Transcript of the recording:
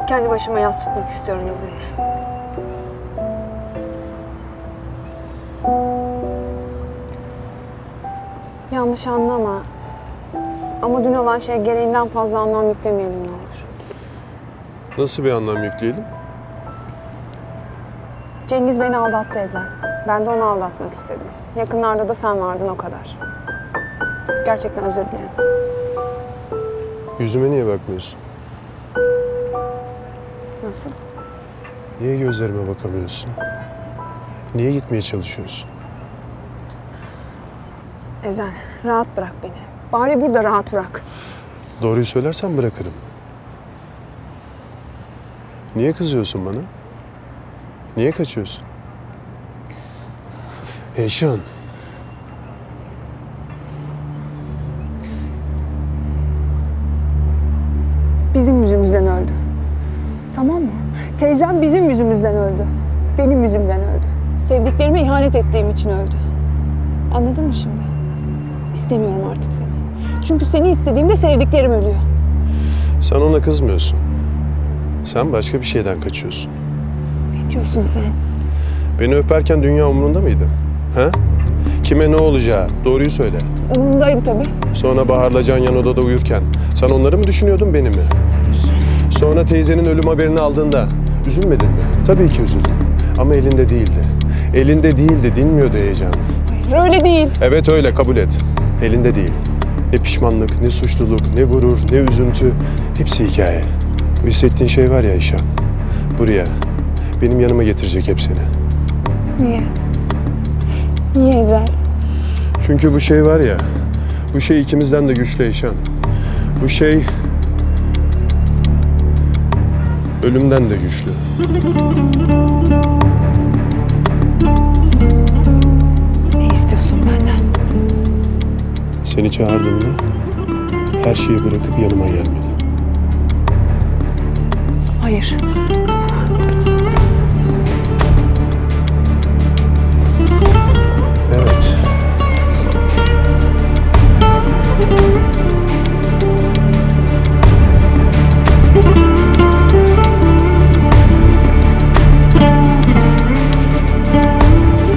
kendi başıma yas tutmak istiyorum izninle. Yanlış anlama. Ama dün olan şey gereğinden fazla anlam yüklemeyelim ne olur. Nasıl bir anlam yükleyelim? Cengiz beni aldattı Ezel. Ben de onu aldatmak istedim. Yakınlarda da sen vardın o kadar. Gerçekten özür dilerim. Yüzüme niye bakmıyorsun? Nasıl? Niye gözlerime bakamıyorsun? Niye gitmeye çalışıyorsun? Ezel, rahat bırak beni. Bari burada rahat bırak. Doğruyu söylersen bırakırım. Niye kızıyorsun bana? Niye kaçıyorsun? Eyşan. Bizim yüzümüzden öldü. Tamam mı? Teyzem bizim yüzümüzden öldü. Benim yüzümden öldü. Sevdiklerime ihanet ettiğim için öldü. Anladın mı şimdi? İstemiyorum artık seni. Çünkü seni istediğimde sevdiklerim ölüyor. Sen ona kızmıyorsun. Sen başka bir şeyden kaçıyorsun. Ne diyorsun sen? Beni öperken dünya umurunda mıydı? Ha? Kime ne olacağı? Doğruyu söyle. Umurumdaydı tabii. Sonra Bahar'la Can yan odada uyurken sen onları mı düşünüyordun, beni mi? Sonra teyzenin ölüm haberini aldığında üzülmedin mi? Tabii ki üzüldüm. Ama elinde değildi. Elinde değildi, dinmiyordu heyecanı. Hayır, öyle değil. Evet öyle, kabul et. Elinde değil. Ne pişmanlık, ne suçluluk, ne gurur, ne üzüntü. Hepsi hikaye. Bu hissettiğin şey var ya Eyşan. Buraya, benim yanıma getirecek hep seni. Niye? Niye Ezel? Çünkü bu şey var ya, bu şey ikimizden de güçlü Eyşan. Bu şey ölümden de güçlü. Ne istiyorsun benden? Seni çağırdığımda her şeyi bırakıp yanıma gelmeni. Hayır.